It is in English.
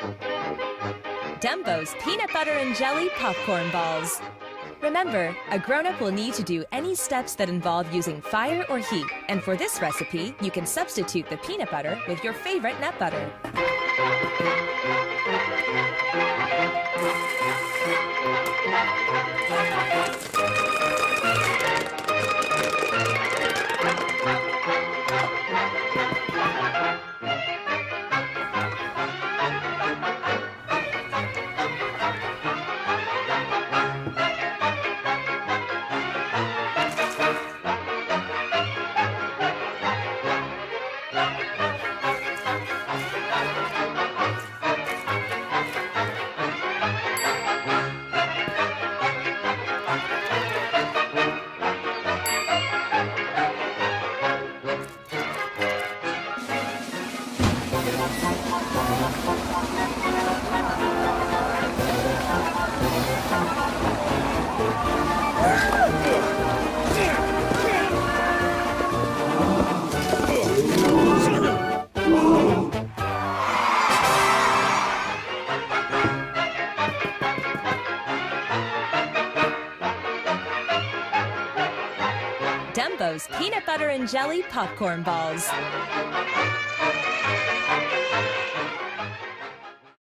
Dumbo's peanut butter and jelly popcorn balls. Remember, a grown-up will need to do any steps that involve using fire or heat, and for this recipe, you can substitute the peanut butter with your favorite nut butter. Dumbo's peanut butter and jelly popcorn balls.